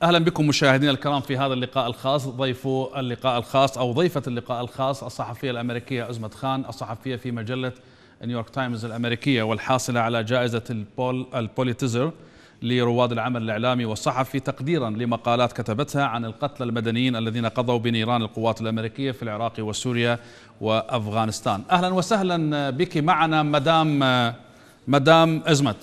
أهلا بكم مشاهدينا الكرام في هذا اللقاء الخاص. ضيف اللقاء الخاص أو ضيفة اللقاء الخاص الصحفية الأمريكية أزمة خان، الصحفية في مجلة نيويورك تايمز الأمريكية والحاصلة على جائزة البوليتزر لرواد العمل الإعلامي والصحفي تقديرا لمقالات كتبتها عن القتلى المدنيين الذين قضوا بنيران القوات الأمريكية في العراق وسوريا وأفغانستان. أهلا وسهلا بك معنا مدام أزمة.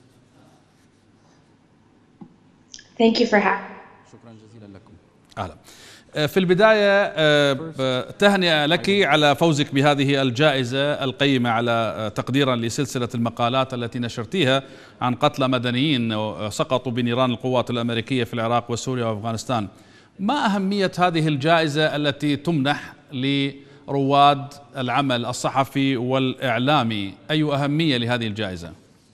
Thank you for having. شكرا جزيلا لكم. أهلا. في البداية تهنئة لك على فوزك بهذه الجائزة القيمة على تقديرا لسلسلة المقالات التي نشرتيها عن قتلى مدنيين سقطوا بنيران القوات الأمريكية في العراق وسوريا وأفغانستان. ما أهمية هذه الجائزة التي تمنح لرواد العمل الصحفي والإعلامي؟ أي أهمية لهذه الجائزة؟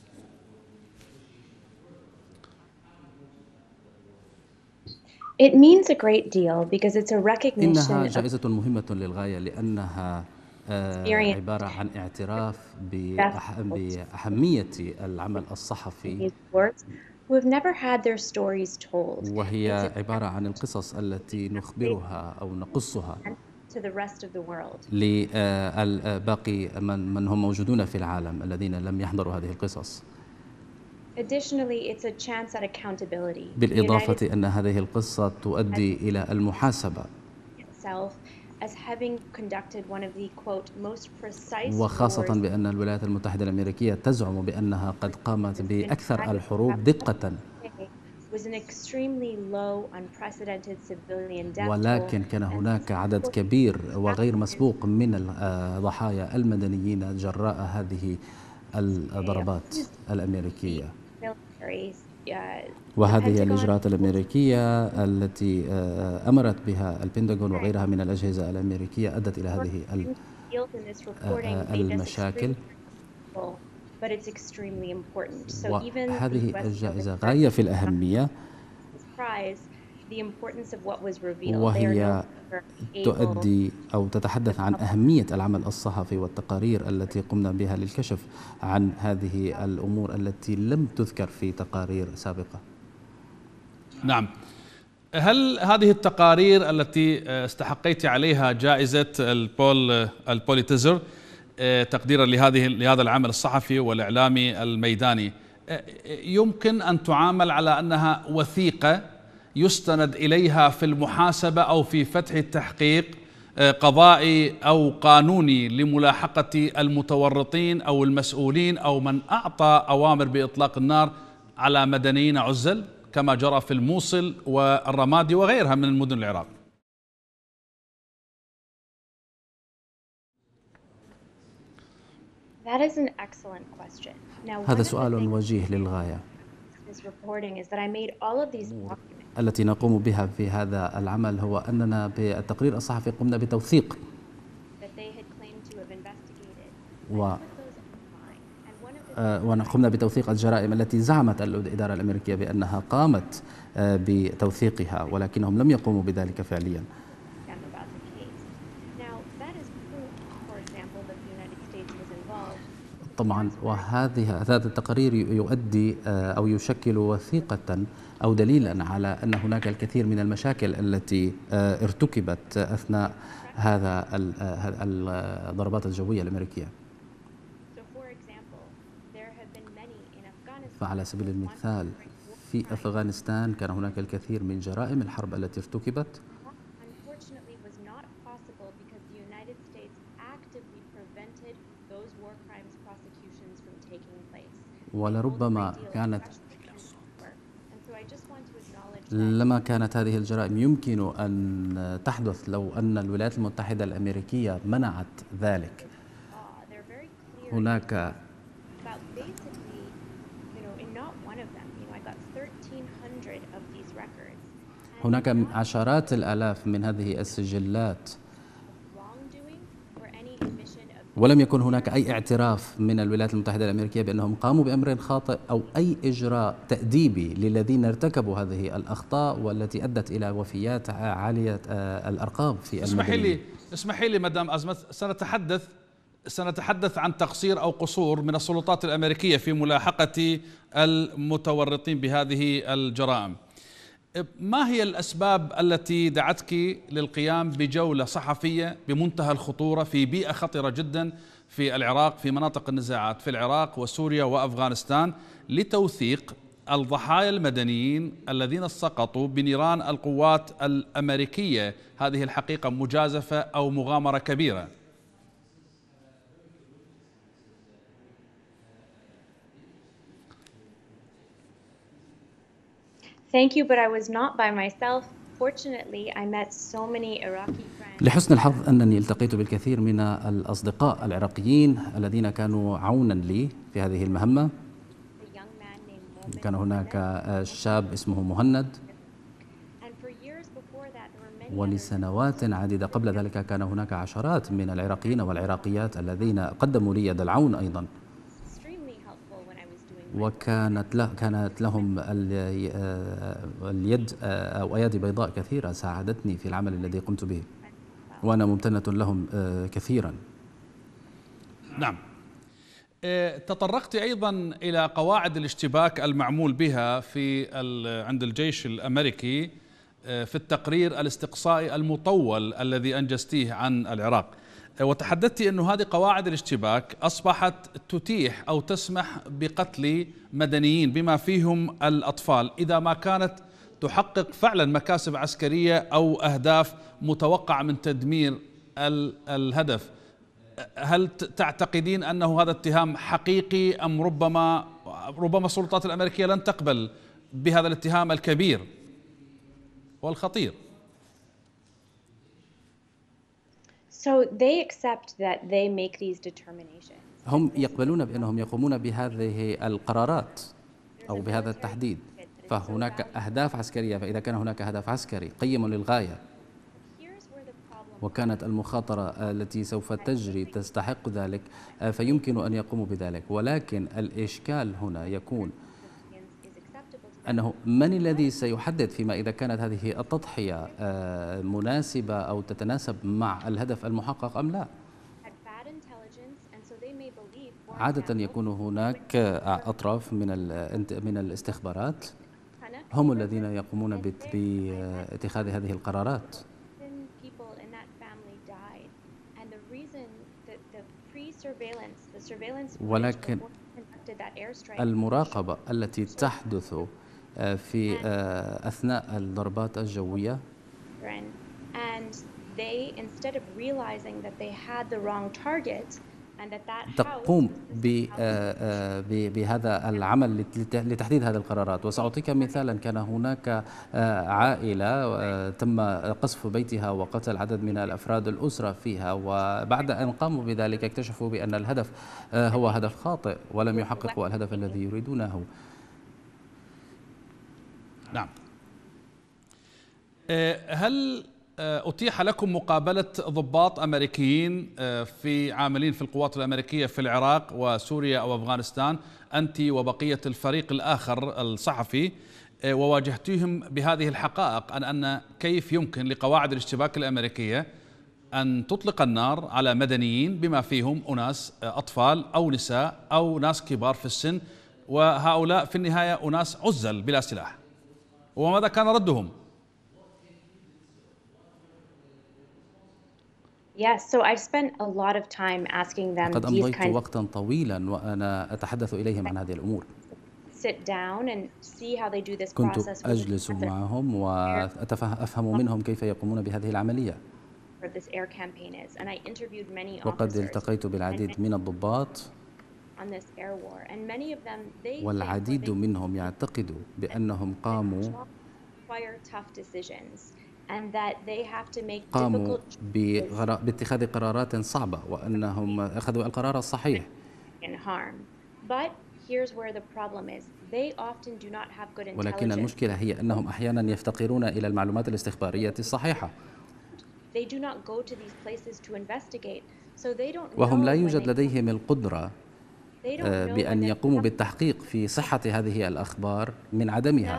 It means a great deal because it's a recognition إنها of جائزة مهمة للغاية لأنها عبارة عن اعتراف بأهمية العمل الصحفي، who have never had their stories told. وهي عبارة عن القصص التي نخبرها أو نقصها To the rest of the world. للباقي من هم موجودون في العالم الذين لم يحضروا هذه القصص. Additionally, it's a chance at accountability. بالإضافة أن هذه القصة تؤدي إلى المحاسبة Itself as having conducted one of the quote most precise وخاصة wars بأن الولايات المتحدة الأمريكية تزعم بأنها قد قامت بأكثر الحروب دقة، was an extremely low, unprecedented civilian death toll. ولكن كان هناك عدد كبير وغير مسبوق من الضحايا المدنيين جراء هذه الضربات الأمريكية. وهذه الإجراءات الأمريكية التي أمرت بها البنتاغون وغيرها من الأجهزة الأمريكية أدت إلى هذه المشاكل. وهذه الجائزة غاية في الأهمية، وهي تؤدي أو تتحدث عن أهمية العمل الصحفي والتقارير التي قمنا بها للكشف عن هذه الأمور التي لم تذكر في تقارير سابقة. نعم. هل هذه التقارير التي استحقيت عليها جائزة البوليتزر تقديرا لهذا العمل الصحفي والإعلامي الميداني يمكن أن تعامل على أنها وثيقة يستند إليها في المحاسبة أو في فتح تحقيق قضائي أو قانوني لملاحقة المتورطين أو المسؤولين أو من أعطى أوامر بإطلاق النار على مدنيين عزل كما جرى في الموصل والرمادي وغيرها من المدن العراق؟ That is an excellent question. Now, هذا سؤال وجيه للغاية. التي نقوم بها في هذا العمل هو أننا بالتقرير الصحفي قمنا بتوثيق وقمنا بتوثيق الجرائم التي زعمت الإدارة الأمريكية بأنها قامت بتوثيقها، ولكنهم لم يقوموا بذلك فعليا. طبعا هذا التقرير يؤدي أو يشكل وثيقة أو دليلا على أن هناك الكثير من المشاكل التي ارتكبت أثناء هذا الضربات الجوية الأمريكية. فعلى سبيل المثال في أفغانستان كان هناك الكثير من جرائم الحرب التي ارتكبت، ولربما لما كانت هذه الجرائم يمكن أن تحدث لو أن الولايات المتحدة الأمريكية منعت ذلك. هناك عشرات الآلاف من هذه السجلات، ولم يكن هناك أي اعتراف من الولايات المتحدة الأمريكية بأنهم قاموا بأمر خاطئ أو أي إجراء تأديبي للذين ارتكبوا هذه الأخطاء والتي أدت إلى وفيات عالية الأرقام في المدنيين. اسمحي لي مدام أزمة، سنتحدث عن تقصير أو قصور من السلطات الأمريكية في ملاحقة المتورطين بهذه الجرائم. ما هي الأسباب التي دعتك للقيام بجولة صحفية بمنتهى الخطورة في بيئة خطرة جدا في العراق، في مناطق النزاعات في العراق وسوريا وأفغانستان، لتوثيق الضحايا المدنيين الذين سقطوا بنيران القوات الأمريكية؟ هذه الحقيقة مجازفة أو مغامرة كبيرة. Thank you, but I was not by myself. Fortunately, I met so many Iraqi friends. لحسن الحظ أنني التقيت بالكثير من الأصدقاء العراقيين الذين كانوا عونا لي في هذه المهمة. A young man named Momin كان هناك Mohammed. شاب اسمه مهند، And for years before that, there were many others. ولسنوات عديدة قبل ذلك كان هناك عشرات من العراقيين والعراقيات الذين قدموا لي يد العون أيضا، Extremely helpful when I was doing my كانت لهم اليد أو أيادي بيضاء كثيرة ساعدتني في العمل الذي قمت به، وأنا ممتنة لهم كثيرا. نعم. تطرقت أيضا إلى قواعد الاشتباك المعمول بها عند الجيش الأمريكي في التقرير الاستقصائي المطول الذي أنجزتيه عن العراق، وتحدثت أن هذه قواعد الاشتباك أصبحت تتيح أو تسمح بقتل مدنيين بما فيهم الأطفال إذا ما كانت تحقق فعلا مكاسب عسكرية أو أهداف متوقع من تدمير الهدف. هل تعتقدين أنه هذا اتهام حقيقي أم ربما السلطات الأمريكية لن تقبل بهذا الاتهام الكبير والخطير؟ So they accept that they make these determinations. هم يقبلون بأنهم يقومون بهذه القرارات أو بهذا التحديد، فهناك أهداف عسكرية، فإذا كان هناك هدف عسكري قيم للغاية Here's where the problem وكانت المخاطرة التي سوف تجري تستحق ذلك، فيمكن أن يقوموا بذلك، ولكن الإشكال هنا يكون is acceptable to أنه من الذي سيحدد فيما إذا كانت هذه التضحية مناسبة أو تتناسب مع الهدف المحقق أم لا. had bad intelligence, and so they may believe, for عادة example, يكون هناك أطراف من الاستخبارات Hanak هم الذين يقومون باتخاذ هذه القرارات، people in that family died, and the reason that the surveillance ولكن conducted that airstrike المراقبة التي تحدث في أثناء الضربات الجوية and they, instead of realizing that they had the wrong target and that تقوم بهذا العمل لتحديد هذه القرارات. وسأعطيك مثالا، كان هناك عائلة تم قصف بيتها وقتل عدد من الأفراد الأسرة فيها، وبعد أن قاموا بذلك اكتشفوا بأن الهدف هو هدف خاطئ ولم يحققوا الهدف الذي يريدونه. نعم. هل أتيح لكم مقابلة ضباط أمريكيين عاملين في القوات الأمريكية في العراق وسوريا أو أفغانستان، أنت وبقية الفريق الآخر الصحفي، وواجهتهم بهذه الحقائق أن كيف يمكن لقواعد الاشتباك الأمريكية أن تطلق النار على مدنيين بما فيهم أناس أطفال أو نساء أو ناس كبار في السن، وهؤلاء في النهاية أناس عزل بلا سلاح، وماذا كان ردهم؟ Yes, so I've spent a lot of time asking them قد these أمضيت kinds وقتا طويلا وأنا أتحدث إليهم عن هذه الأمور. sit down and see how they do this كنت process أجلس معهم وأفهم منهم كيف يقومون بهذه العملية. for this air campaign is, and I interviewed many وقد officers التقيت بالعديد من الضباط، on this air war, and many of them they والعديد منهم يعتقدوا بأنهم require tough decisions and that they have to make قاموا difficult باتخاذ قرارات صعبة وأنهم أخذوا القرار الصحيح. and harm. But here's where the problem is. They often do not have good ولكن intelligence. المشكلة هي أنهم أحيانا يفتقرون إلى المعلومات الاستخبارية الصحيحة، They do not go to these places to investigate. So they don't know وهم لا when يوجد they- لديهم القدرة they don't know بأن when يقوموا بالتحقيق في صحة هذه الأخبار من عدمها،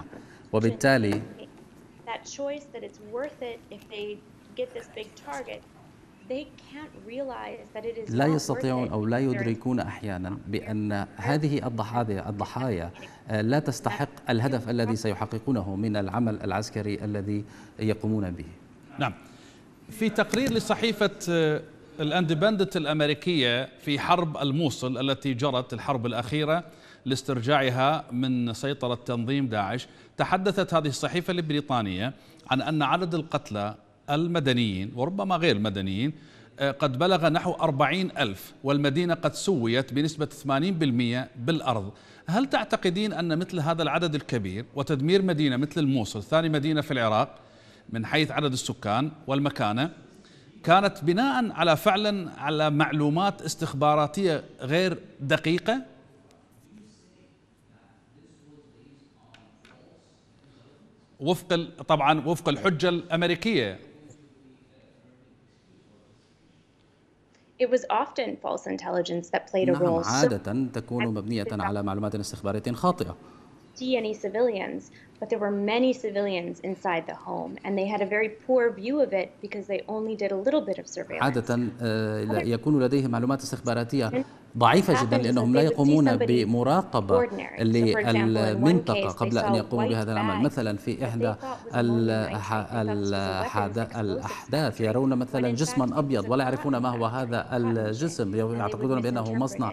وبالتالي that choice that it's worth it if they get this big target, they can't realize that it is لا not worth يستطيعون it أو لا because they're يدركون أحيانا بأن هذه الضحايا لا تستحق الهدف الذي سيحققونه من العمل العسكري الذي يقومون به. نعم. في تقرير لصحيفة الاندبندنت الأمريكية في حرب الموصل التي جرت الحرب الأخيرة لاسترجاعها من سيطرة تنظيم داعش، تحدثت هذه الصحيفة البريطانية عن أن عدد القتلى المدنيين وربما غير المدنيين قد بلغ نحو 40,000، والمدينة قد سويت بنسبة 80% بالأرض. هل تعتقدين أن مثل هذا العدد الكبير وتدمير مدينة مثل الموصل، ثاني مدينة في العراق من حيث عدد السكان والمكانة، كانت بناء على فعلا على معلومات استخباراتية غير دقيقة؟ طبعا وفق الحجة الأمريكية. It was often false intelligence that played a نعم، role. عادة تكون مبنية على معلومات استخبارية خاطئة. See any civilians, but there were many civilians inside the home, and they had a very poor view of it because they only did a little bit of surveillance. عادة يكون لديهم معلومات استخباراتية ضعيفة جدا لأنهم لا يقومون بمراقبة للمنطقة قبل أن يقوموا بهذا العمل. مثلا في إحدى الأحداث يرون مثلا جسما أبيض ولا يعرفون ما هو هذا الجسم، يعتقدون بأنه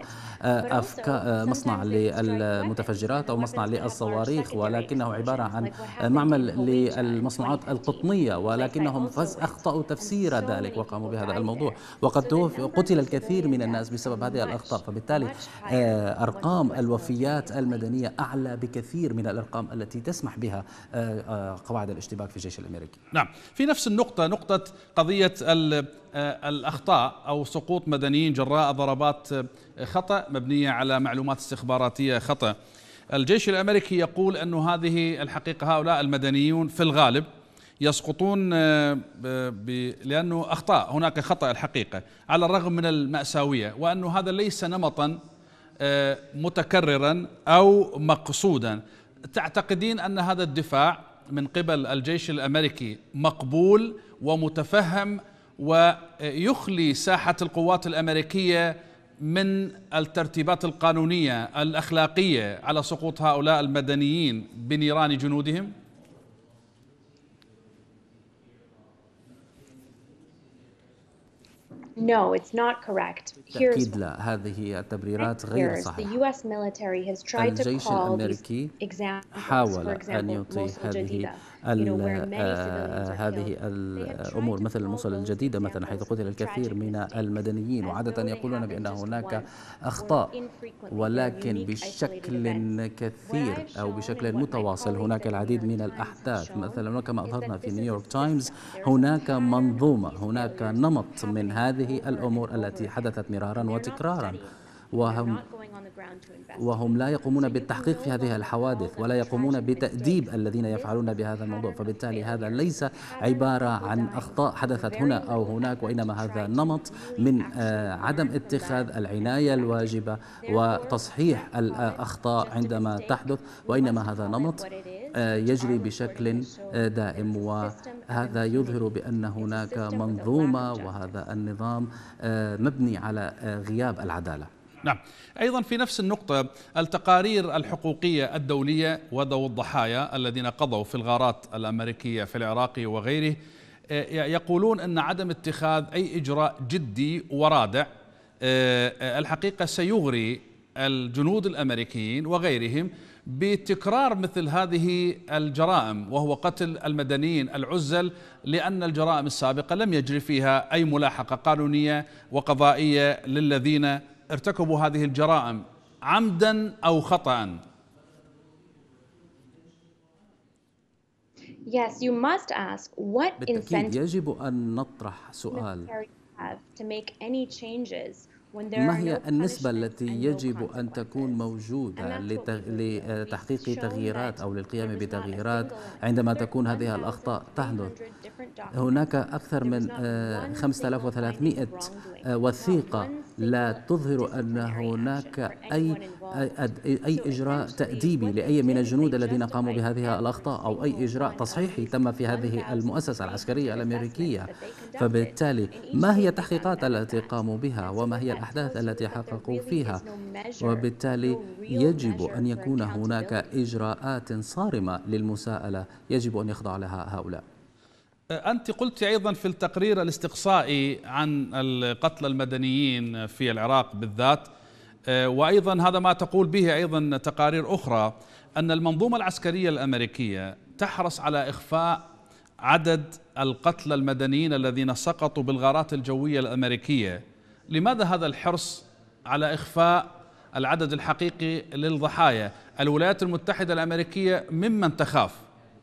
مصنع للمتفجرات أو مصنع للصواريخ، ولكنه عبارة عن معمل للمصنوعات القطنية، ولكنهم أخطأوا تفسير ذلك وقاموا بهذا الموضوع، وقد قتل الكثير من الناس بسبب هذه الأخطاء. فبالتالي أرقام الوفيات المدنية أعلى بكثير من الأرقام التي تسمح بها قواعد الاشتباك في الجيش الأمريكي. نعم، في نفس النقطة، نقطة قضية الأخطاء أو سقوط مدنيين جراء ضربات خطأ مبنية على معلومات استخباراتية خطأ. الجيش الأمريكي يقول أن هذه الحقيقة هؤلاء المدنيون في الغالب يسقطون لأنه أخطاء، هناك خطأ الحقيقة على الرغم من المأساوية، وأن هذا ليس نمطا متكررا أو مقصودا. تعتقدين أن هذا الدفاع من قبل الجيش الأمريكي مقبول ومتفهم ويخلي ساحة القوات الأمريكية من الترتيبات القانونية الأخلاقية على سقوط هؤلاء المدنيين بنيران جنودهم؟ No, it's not correct. تأكيد لا، هذه التبريرات غير صحيحة. الجيش الأمريكي حاول أن يعطي هذه الأمور مثل الموصل الجديدة مثلا، حيث قتل الكثير من المدنيين، وعادة يقولون بأن هناك أخطاء، ولكن بشكل كثير أو بشكل متواصل هناك العديد من الأحداث. مثلا كما أظهرنا في نيويورك تايمز، هناك منظومة، هناك نمط من هذه الأمور التي حدثت مرارا وتكرارا، وهم لا يقومون بالتحقيق في هذه الحوادث ولا يقومون بتأديب الذين يفعلون بهذا الموضوع. فبالتالي هذا ليس عبارة عن أخطاء حدثت هنا أو هناك، وإنما هذا نمط من عدم اتخاذ العناية الواجبة وتصحيح الأخطاء عندما تحدث، وإنما هذا نمط يجري بشكل دائم، وهذا يظهر بأن هناك منظومة وهذا النظام مبني على غياب العدالة. نعم، أيضا في نفس النقطة، التقارير الحقوقية الدولية وذوي الضحايا الذين قضوا في الغارات الأمريكية في العراق وغيره يقولون أن عدم اتخاذ أي إجراء جدي ورادع الحقيقة سيغري الجنود الأمريكيين وغيرهم بتكرار مثل هذه الجرائم، وهو قتل المدنيين العزل، لأن الجرائم السابقة لم يجري فيها أي ملاحقة قانونية وقضائية للذين ارتكبوا هذه الجرائم عمدا أو خطأ. Yes, you must ask what بالتأكيد يجب أن نطرح سؤال: ما هي النسبة التي يجب أن تكون موجودة لتحقيق تغييرات أو للقيام بتغييرات عندما تكون هذه الأخطاء تحدث؟ هناك أكثر من 5300 وثيقة لا تظهر أن هناك أي إجراء تأديبي لأي من الجنود الذين قاموا بهذه الأخطاء أو أي إجراء تصحيحي تم في هذه المؤسسة العسكرية الأمريكية. فبالتالي ما هي التحقيقات التي قاموا بها وما هي الأحداث التي حققوا فيها؟ وبالتالي يجب أن يكون هناك إجراءات صارمة للمساءلة يجب أن يخضع لها هؤلاء. أنت قلت أيضا في التقرير الاستقصائي عن القتلى المدنيين في العراق بالذات، وأيضا هذا ما تقول به أيضا تقارير أخرى، أن المنظومة العسكرية الأمريكية تحرص على إخفاء عدد القتلى المدنيين الذين سقطوا بالغارات الجوية الأمريكية. لماذا هذا الحرص على إخفاء العدد الحقيقي للضحايا؟ الولايات المتحدة الأمريكية ممن تخاف.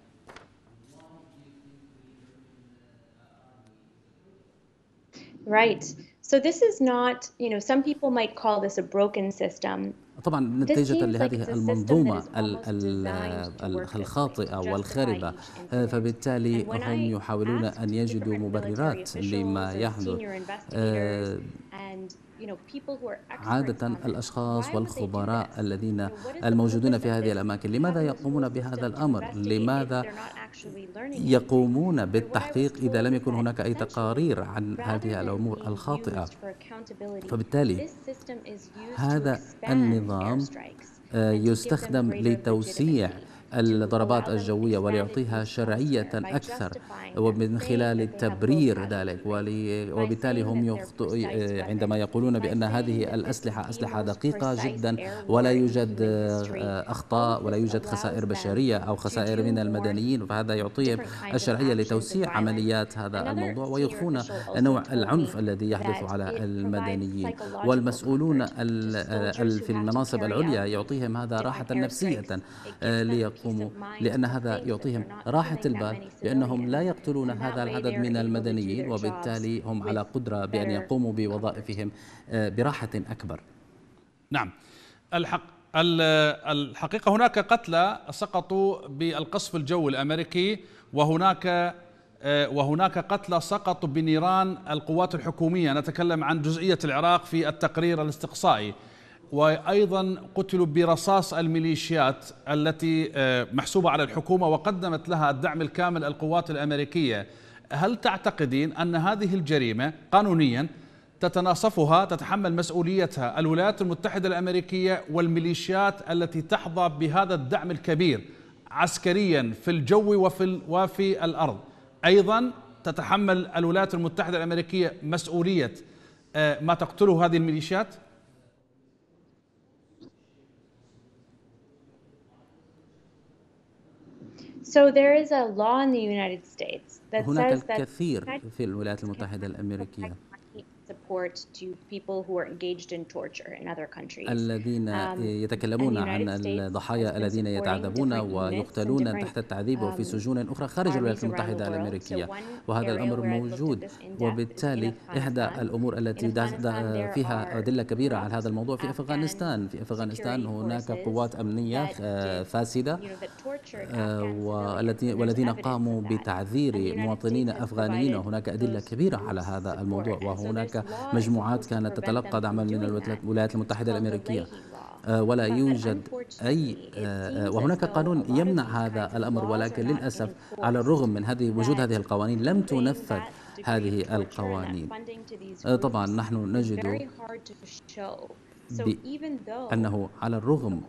Right. So this is not, some people might call this a broken system. طبعا نتيجة لهذه المنظومة الخاطئة والخاربة، فبالتالي هم يحاولون أن يجدوا مبررات لما يحدث. عادة الأشخاص والخبراء الذين الموجودون في هذه الأماكن لماذا يقومون بهذا الأمر؟ لماذا يقومون بالتحقيق إذا لم يكن هناك أي تقارير عن هذه الأمور الخاطئة؟ فبالتالي هذا النظام يستخدم لتوسيع الضربات الجوية وليعطيها شرعية أكثر ومن خلال تبرير ذلك، وبالتالي هم عندما يقولون بأن هذه الأسلحة أسلحة دقيقة جدا ولا يوجد أخطاء ولا يوجد خسائر بشرية أو خسائر من المدنيين، فهذا يعطيهم الشرعية لتوسيع عمليات هذا الموضوع ويخفون نوع العنف الذي يحدث على المدنيين. والمسؤولون في المناصب العليا يعطيهم هذا راحة نفسية ليقوموا، لأن هذا يعطيهم راحة البال بأنهم لا يقتلون هذا العدد من المدنيين، وبالتالي هم على قدرة بأن يقوموا بوظائفهم براحة أكبر. نعم، الحقيقة هناك قتلى سقطوا بالقصف الجوي الأمريكي، وهناك قتلى سقطوا بنيران القوات الحكومية. نتكلم عن جزئية العراق في التقرير الاستقصائي، وأيضا قتلوا برصاص الميليشيات التي محسوبة على الحكومة وقدمت لها الدعم الكامل القوات الأمريكية. هل تعتقدين أن هذه الجريمة قانونيا تتحمل مسؤوليتها الولايات المتحدة الأمريكية والميليشيات التي تحظى بهذا الدعم الكبير عسكريا في الجو وفي الأرض؟ أيضا تتحمل الولايات المتحدة الأمريكية مسؤولية ما تقتله هذه الميليشيات؟ So there is a law in the United States that هناك says that الكثير في الولايات المتحدة الأمريكية support to people who are engaged in torture in other countries. الذين يتكلمون عن الضحايا الذين يتعذبون ويقتلون تحت التعذيب وفي سجون أخرى خارج الولايات المتحدة الأمريكية، وهذا الأمر موجود. وبالتالي إحدى الأمور التي فيها أدلة كبيرة على هذا الموضوع في أفغانستان. في أفغانستان هناك قوات أمنية فاسدة والذين قاموا بتعذير مواطنين أفغانيين، وهناك أدلة كبيرة على هذا الموضوع، وهناك مجموعات كانت تتلقى دعما من الولايات المتحدة الأمريكية ولا يوجد أي وهناك قانون يمنع هذا الأمر، ولكن للأسف على الرغم من وجود هذه القوانين لم تنفذ هذه القوانين. طبعا نحن نجد بأنه على الرغم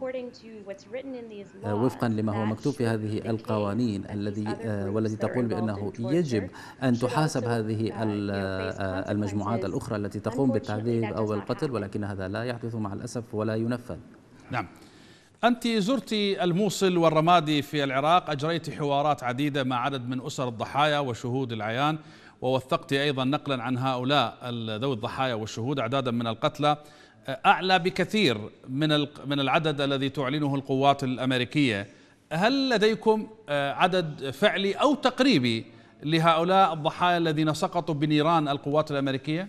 وفقا لما هو مكتوب في هذه القوانين والتي تقول بأنه يجب أن تحاسب هذه المجموعات الأخرى التي تقوم بالتعذيب أو القتل، ولكن هذا لا يحدث مع الأسف ولا ينفذ. نعم، أنت زرت الموصل والرمادي في العراق، أجريت حوارات عديدة مع عدد من أسر الضحايا وشهود العيان، ووثقت أيضا نقلا عن هؤلاء ذوي الضحايا والشهود أعدادا من القتلى أعلى بكثير من العدد الذي تعلنه القوات الأمريكية. هل لديكم عدد فعلي أو تقريبي لهؤلاء الضحايا الذين سقطوا بنيران القوات الأمريكية؟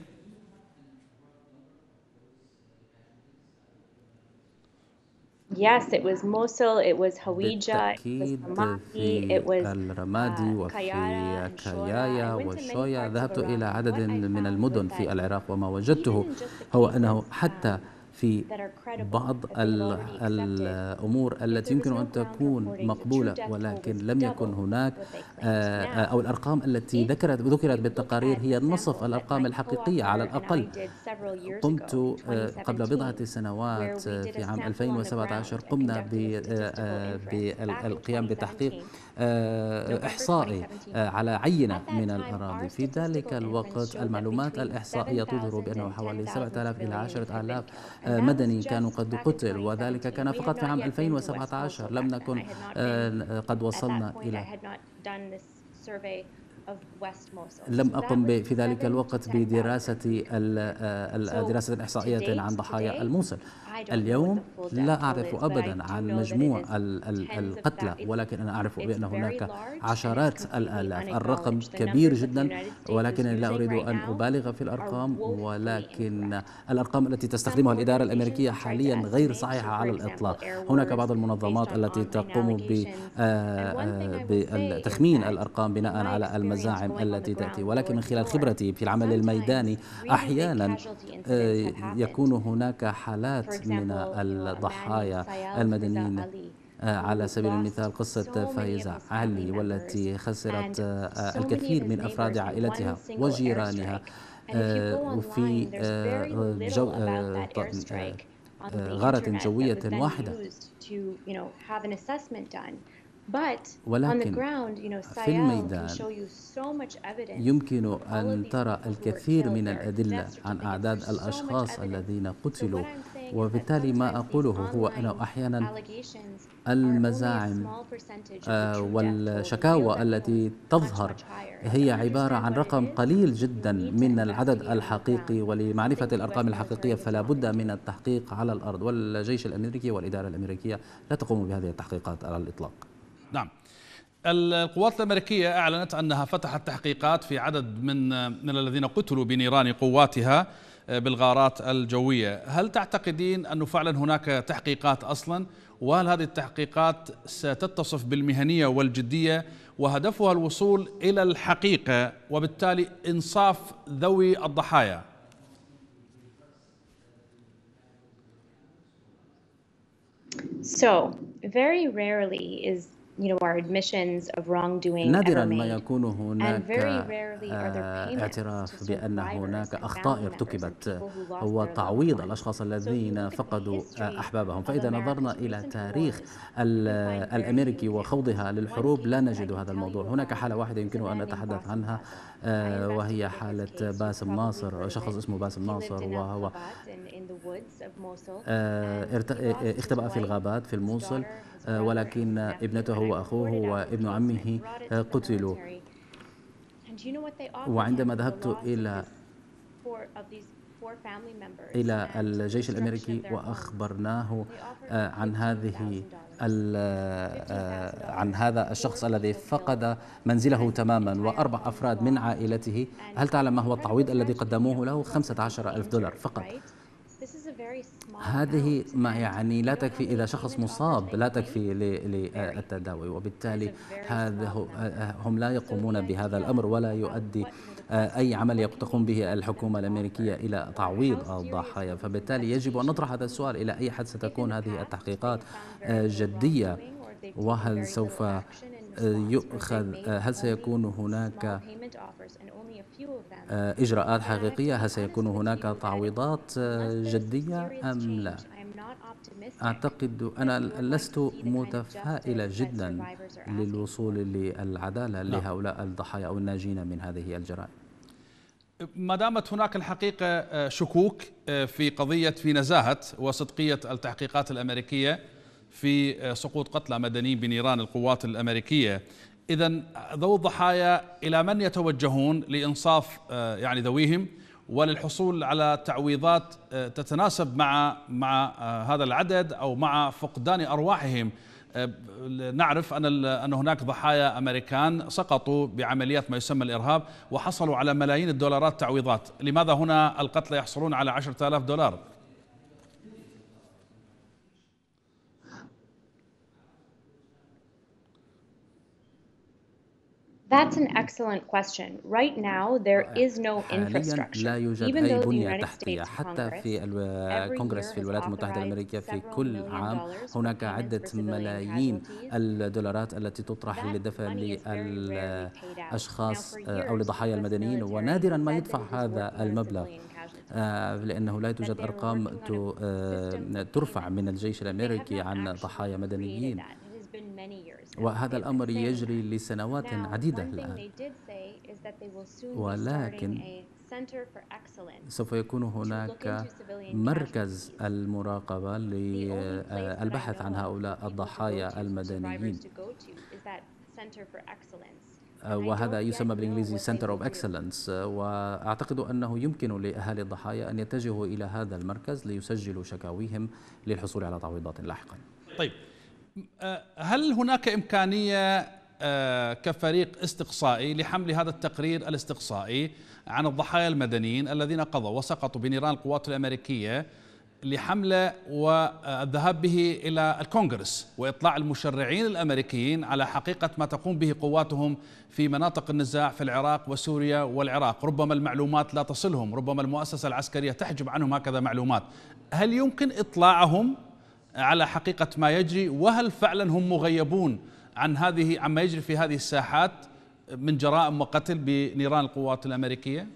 Yes, it was Mosul, it was Hawija, it was بالتأكيد Ramadi, في it was الرمادي Kayara وفي and Shoya. I كايايا went to many والشويا parts of ذهبت إلى Iraq, and عدد what I من found was المدن that في العراق وما even وجدته in just the هو cases أنه حتى في that are credible, بعض that they have already accepted, الأمور if التي there was يمكن no أن ground تكون reporting, the true مقبولة death toll ولكن was لم يكن double هناك what they claimed. أو Now, الأرقام التي if ذكرت you look بالتقارير at هي the نصف samples that الأرقام my الحقيقية على co-author and I الأقل. did several years ago قمت in قبل بضعة 2017, سنوات where we did a في عام sample on the 2017 ground and قمنا conducted a statistical inference back in بالقيام بتحقيق 2017, November إحصائي 2017. على عينة At that من time, الأراضي. our في ذلك statistical inference الوقت showed that المعلومات between الإحصائية تظهر 7,000 بأنه and حوالي 10,000 7000 إلى civilians had been 10,000 killed. And that was مدني كانوا just قد back in قتل، وذلك 2017. كان We had فقط في not عام yet been to West 2017. Mosul لم back then. نكن I had not been, قد at وصلنا that point, I إلى had not done this survey of West Mosul. لم So that أقم was في ذلك 7 to الوقت 10,000. بدراسة So دراسة to إحصائية عن date, ضحايا today, الموصل. I don't know what the اليوم full death لا toll أعرف is, but I أبدا do عن know that it مجموع is tens of القتلى، ولكن أنا أعرف it's بأن very هناك large and it's عشرات completely الآلاف. الرقم unacknowledged. The كبير numbers that the جدا، United States is ولكن لا using أريد right أن now أبالغ في are الأرقام، woefully ولكن incorrect. الأرقام التي Some تستخدمها الإدارة organizations الأمريكية tried to حاليا غير estimate, so صحيحة for على example, الإطلاق. Air هناك Wars, بعض based المنظمات on التي online تقوم allegations. And one thing I will say is بتخمين that الأرقام in بناء my على experience المزاعم going on the التي تأتي، ground ولكن door من to خلال door, خبرتي في العمل الميداني sometimes really big أحيانا casualty incidents have happened. يكون هناك For حالات من example, a man named الضحايا Sayal Fiza المدنيين. Ali, على who سبيل lost المثال so قصة many of فايزة his family علي members والتي and خسرت so many of الكثير his من أفراد neighbors in one عائلتها single وجيرانها. airstrike. And if you go وفي online, there's very little about that airstrike on the غارة internet that جوية was then واحدة. used to, have an assessment done. But on the ولكن ground, في Sayal can الميدان show you so much evidence يمكن of all of أن these ترى people who were الكثير killed. من There are الأدلة death عن certificates. أعداد There's so much الأشخاص evidence. الذين So قتلوا. what I'm saying is that وبالتالي ما sometimes these أقوله هو online أنه أحيانا allegations are only a المزاعم small percentage of the true death toll. The real والشكاوى death toll التي is much, تظهر much higher. هي To عبارة understand عن what it رقم is, قليل you جدا need to من investigate العدد on the الحقيقي، ground, ولمعرفة something the US الأرقام military الحقيقية does فلا not بد do. من التحقيق على الأرض، والجيش الأمريكي والإدارة الأمريكية لا تقوم بهذه التحقيقات على الإطلاق. نعم. القوات الأمريكية أعلنت أنها فتحت تحقيقات في عدد من الذين قتلوا بنيران قواتها بالغارات الجوية. هل تعتقدين أنه فعلا هناك تحقيقات أصلا؟ وهل هذه التحقيقات ستتصف بالمهنية والجدية وهدفها الوصول إلى الحقيقة وبالتالي إنصاف ذوي الضحايا؟ So very rarely is our admissions of wrongdoing ever نادرا ما made. يكون And هناك very rarely are there payments to اعتراف بأن survivors هناك and أخطاء family members and ارتكبت people who lost their loved وتعويض ones. الأشخاص So if you الذين look at the فقدوا history أحبابهم. of فإذا نظرنا America's إلى recent تاريخ wars, we find very الأمريكي few وخوضها examples. One للحروب case لا that I نجد can هذا tell الموضوع. you هناك about حالة واحدة is a يمكن أن man named نتحدث Bassem عنها Gaza. I وهي investigated this حالة case. You've باسم probably ناصر، heard of شخص it. اسمه باسم He lived ناصر، in وهو Al-Ghabat in the woods of Mosul. And he lost his اختبأ في wife, الغابات في his الموصل، daughter, his brother, and ولكن his nephew. ابنته And I وأخوه reported out the وابن case and I عمه brought it to the قتلوا. military. And do you know what they offered him وعندما for the ذهبت loss إلى of these four family members إلى and الجيش destruction of الأمريكي their homes? وأخبرناه They offered him عن عن هذا الشخص الذي فقد منزله تماما وأربع أفراد من عائلته. هل تعلم ما هو التعويض الذي قدموه له؟ $15,000 فقط. هذه ما يعني لا تكفي إذا شخص مصاب، لا تكفي للتداوي، وبالتالي هم لا يقومون بهذا الأمر ولا يؤدي أي عمل تقوم به الحكومة الأمريكية إلى تعويض الضحايا. فبالتالي يجب أن نطرح هذا السؤال: إلى أي حد ستكون هذه التحقيقات جدية؟ وهل سوف هل سيكون هناك إجراءات حقيقية؟ هل سيكون هناك تعويضات جدية أم لا؟ أعتقد أنا لست متفائلة جدا للوصول للعدالة لهؤلاء الضحايا أو الناجين من هذه الجرائم. ما دامت هناك الحقيقة شكوك في نزاهة وصدقية التحقيقات الأمريكية في سقوط قتلى مدنيين بنيران القوات الأمريكية، إذن ذوي الضحايا إلى من يتوجهون لإنصاف ذويهم وللحصول على تعويضات تتناسب مع هذا العدد أو مع فقدان أرواحهم؟ نعرف أن هناك ضحايا أمريكان سقطوا بعمليات ما يسمى الإرهاب وحصلوا على ملايين الدولارات تعويضات. لماذا هنا القتلى يحصلون على $10,000؟ That's an excellent question. Right now, there رائع. is no حاليا infrastructure. لا يوجد Even أي though the بنية United تحتية، States حتى Congress في every الكونغرس year في has الولايات المتحدة authorized الأمريكية في several كل million عام dollars for هناك payments عدة for civilian ملايين casualties. الدولارات التي تطرح That للدفع money is very rarely paid out. Now, للأشخاص for أو years, the لضحايا U.S. المدنيين، military ونادرا ما said that يدفع it was هذا working on المبلغ civilian casualties, لأنه لا that توجد they were أرقام working on a system for ترفع من payments. الجيش They have الأمريكي not عن actually ضحايا created مدنيين، that. It has been many years now that وهذا they've been الأمر saying يجري that. لسنوات Now, عديدة one thing الآن. they did say is that they will soon be starting ولكن a center for excellence سوف يكون to look هناك into civilian مركز casualties. المراقبة The only place that I للبحث know عن of for هؤلاء people to go الضحايا to, for المدنيين، survivors to go to, is that center for excellence. And I وهذا don't yet يسمى know بالإنجليزي what they Center will of do. Excellence. وأعتقد أنه يمكن لأهالي الضحايا أن يتجهوا إلى هذا المركز ليسجلوا شكاويهم للحصول على تعويضات لاحقا. طيب، هل هناك إمكانية كفريق استقصائي لحمل هذا التقرير الاستقصائي عن الضحايا المدنيين الذين قضوا وسقطوا بنيران القوات الأمريكية لحمله والذهاب به إلى الكونغرس وإطلاع المشرعين الأمريكيين على حقيقة ما تقوم به قواتهم في مناطق النزاع في العراق وسوريا والعراق؟ ربما المعلومات لا تصلهم، ربما المؤسسة العسكرية تحجب عنهم هكذا معلومات. هل يمكن إطلاعهم على حقيقة ما يجري؟ وهل فعلا هم مغيبون عن عما يجري في هذه الساحات من جرائم وقتل بنيران القوات الأمريكية؟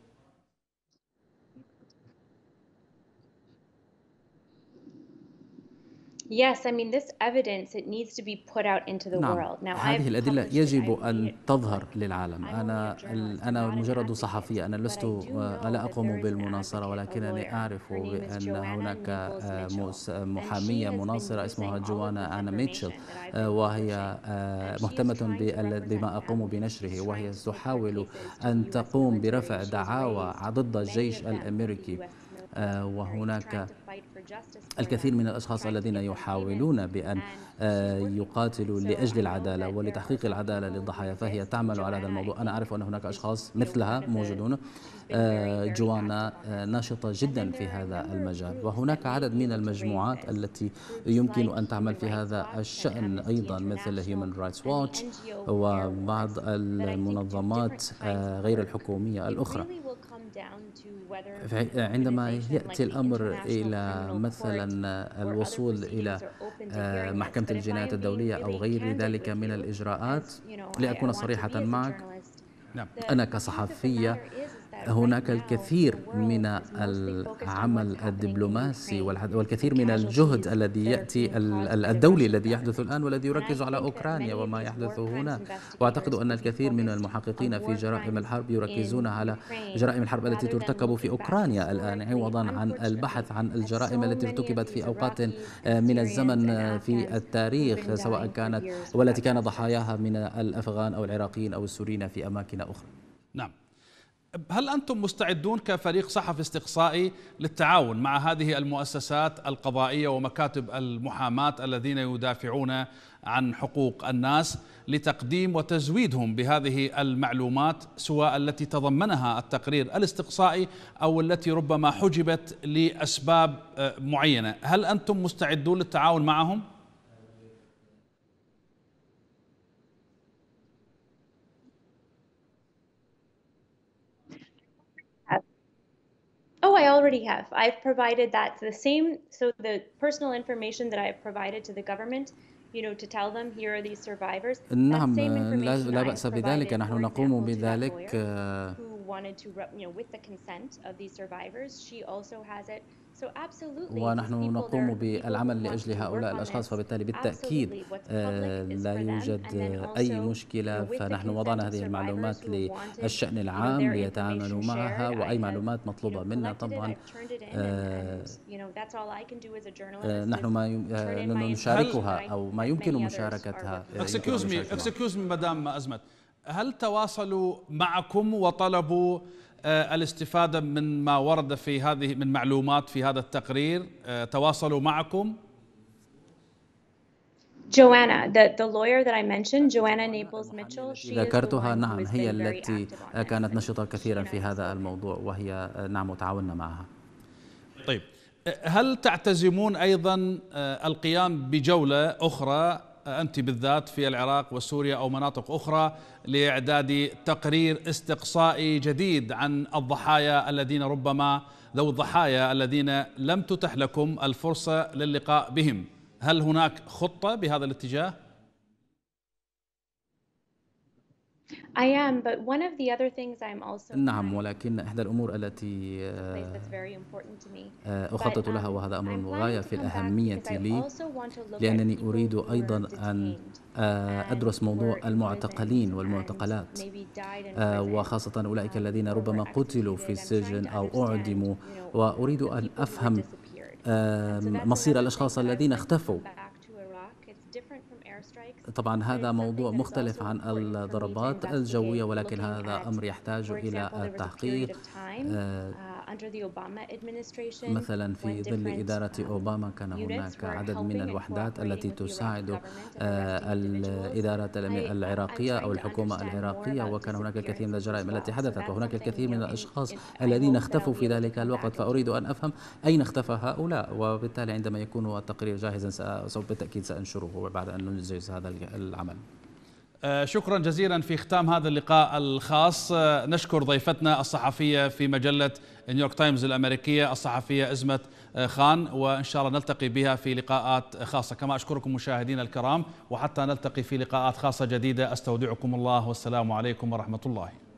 Yes, I mean, this evidence, it needs to be put out into the نعم، world. Now, هذه I've الأدلة published it, يجب I've made أن it تظهر public. للعالم. I'm only a journalist, I'm أنا not an مجرد advocate, صحفي، أنا but لست I do know لا that أقوم there is an بالمناصرة، advocate, a ولكنني lawyer. أعرف Her name is بأن Joanna هناك Naples Mitchell, and she محامية has been مناصرة using اسمها all of جوانا this أنا ميتشل، information that I've been وهي publishing, and she is مهتمة trying to represent بما أقوم families. بنشره، She's وهي trying to make her تحاول cases to the أن U.S. تقوم military. برفع She's دعاوى raised ضد many الجيش of them with the الأمريكي. U.S. military. She's وهناك trying to fight for justice for الكثير من them, الأشخاص trying to الذين get them يحاولون payments, بأن and she's working on يقاتلوا that. So لأجل I know العدالة that there are ولتحقيق some العدالة people who للضحايا، فهي exist. تعمل على هذا Joanna, I الموضوع. أنا think, أعرف أن هناك is, أشخاص one مثلها of the, موجودون. she's been very, very جوانا active on this. ناشطة And جدا then في there are a هذا number of المجال، groups وهناك that may عدد be من able to raise المجموعات this. التي Groups يمكن like أن تعمل Human في Rights هذا Watch and الشأن Amnesty أيضا، مثل International Human Rights and the Watch NGO Air وبعض Wars that I think do المنظمات different kinds of غير work. الحكومية It الأخرى. really will come down to whether an عندما organization like يأتي the الأمر International إلى Criminal Court مثلا or other الوصول إلى proceedings are open to hearing this. محكمة But if I الجنايات am being الدولية أو really غير candid ذلك with من you, الإجراءات، as you know, لأكون I want to صريحة be as a معك، journalist. نعم. أنا The truth of the كصحفية matter is that right هناك now الكثير the world من is mostly focused on العمل what's happening in الدبلوماسي Ukraine, والكثير the من الجهد casualties الذي that are يأتي being caused by the الدولي Russian الذي يحدث government. الآن، والذي And I يركز على think that أوكرانيا many of وما these war يحدث crimes هناك. investigators وأعتقد أن will be الكثير من focused on المحققين في war جرائم crimes الحرب in يركزون على Ukraine جرائم الحرب التي rather than ترتكب في looking back أوكرانيا الآن، historically, عوضا عن البحث unfortunately, عن at الجرائم so التي many of ارتكبت these في أوقات Iraqis and من Syrians and الزمن في Afghans who've التاريخ، been سواء dying for كانت years والتي without كان justice. ضحاياها من الأفغان أو العراقيين أو السوريين في أماكن أخرى. نعم. هل أنتم مستعدون كفريق صحفي استقصائي للتعاون مع هذه المؤسسات القضائية ومكاتب المحاماة الذين يدافعون عن حقوق الناس لتقديم وتزويدهم بهذه المعلومات، سواء التي تضمنها التقرير الاستقصائي أو التي ربما حجبت لأسباب معينة؟ هل أنتم مستعدون للتعاون معهم؟ Oh, I already have. I've provided that the same, so the personal information that I've provided to the government, to tell them here are these survivors. That نعم، same information لا I have بأس بذلك. provided, نحن for نقوم example, to that بذلك lawyer who wanted to, with the consent of these survivors, she also has it. So absolutely, ونحن these people, نقوم the people who بالعمل want لأجل to هؤلاء work on الأشخاص، this, فبالتالي بالتأكيد absolutely what's public is لا for them. يوجد And then أي also, مشكلة، with the فنحن consent وضعنا of هذه المعلومات survivors who wanted, للشأن العام their ليتعاملوا information معها، shared, I وأي have, معلومات مطلوبة منا collected it, طبعا I've turned it in, and that's all I can do as a journalist نحن is ما turn in my نشاركها information أو ما that يمكن many others مشاركتها. are working on. Excuse me مدام أزمت، هل تواصلوا معكم وطلبوا الاستفادة من ما ورد في هذه من معلومات في هذا التقرير؟ تواصلوا معكم؟ Joanna, the lawyer that I mentioned, Joanna Naples Mitchell, she is the ذكرتها، one who نعم، has هي been very التي active on this. كانت And نشطة she كثيرا and I في have هذا spoken. الموضوع، وهي نعم وتعاوننا معها. طيب، هل تعتزمون أيضا القيام بجولة أخرى أنت بالذات في العراق وسوريا أو مناطق أخرى لإعداد تقرير استقصائي جديد عن الضحايا الذين ربما ذوي الضحايا الذين لم تتح لكم الفرصة للقاء بهم؟ هل هناك خطة بهذا الاتجاه؟ I am, but one of the other things I'm also نعم، ولكن إحدى الأمور التي place that's very important to me. أخطط لها، وهذا أمر غاية في الأهمية لي، لأنني أريد أيضا أن أدرس موضوع المعتقلين والمعتقلات، وخاصة أولئك الذين ربما قتلوا في السجن أو أعدموا، وأريد أن أفهم مصير الأشخاص الذين اختفوا. طبعا هذا موضوع مختلف عن الضربات الجوية، ولكن هذا أمر يحتاج إلى التحقيق. مثلا في ظل إدارة أوباما كان هناك عدد من الوحدات التي تساعد الإدارة العراقية أو الحكومة العراقية، وكان هناك الكثير من الجرائم التي حدثت، وهناك الكثير من الأشخاص الذين اختفوا في ذلك الوقت، فأريد أن أفهم أين اختفى هؤلاء، وبالتالي عندما يكون التقرير جاهزا سوف بالتأكيد سأنشره بعد أن ننجز هذا العمل. شكرا جزيلا. في ختام هذا اللقاء الخاص نشكر ضيفتنا الصحفية في مجلة نيويورك تايمز الأمريكية الصحفية إزمة خان، وإن شاء الله نلتقي بها في لقاءات خاصة. كما أشكركم مشاهدينا الكرام، وحتى نلتقي في لقاءات خاصة جديدة أستودعكم الله، والسلام عليكم ورحمة الله.